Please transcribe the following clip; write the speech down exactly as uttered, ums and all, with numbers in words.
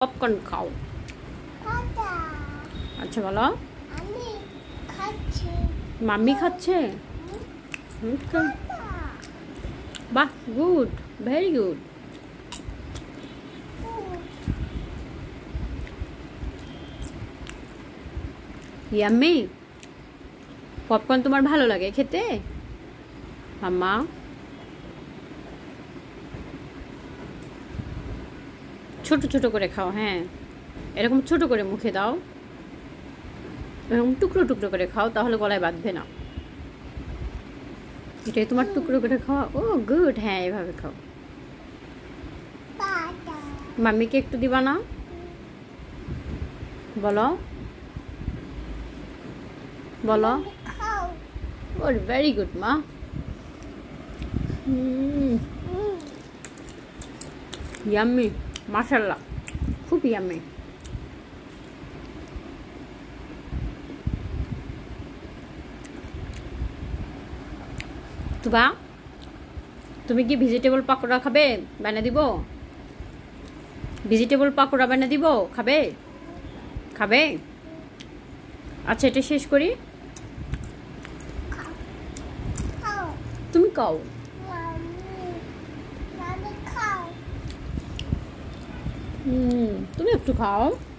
Popcorn খাও। আচ্ছা বলো। মাম্মি খাচ্ছে। বাহ, good, very good. Yummy. Popcorn তোমার ভালো লাগে খেতে মাম্মা? ছোট ছোট করে খাও, হ্যাঁ এরকম ছোট করে মুখে দাও, এরকম টুকরো টুকরো করে খাও, তাহলে গলায় বাঁধবে না। এটাই তোমার টুকরো করে খাওয়া। ও গুড, হ্যাঁ এভাবে খাও। মাম্মিকে একটু দিবা না? বলো বলো। ও ভেরি গুড মা। ইয়াম্মি, মাশাআল্লাহ, খুব ইয়াম্মি। তুবা, তুমি কি ভেজিটেবল পাকোড়া খাবে? বানিয়ে দিব? ভেজিটেবল পাকোড়া বানিয়ে দিব? খাবে? খাবে? আচ্ছা এটা শেষ করি। তুমি খাও। হুম, তুমি একটু খাও।